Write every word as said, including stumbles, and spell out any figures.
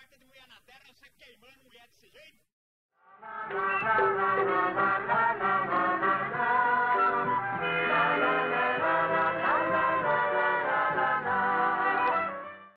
de mulher na terra, você queimando mulher desse jeito?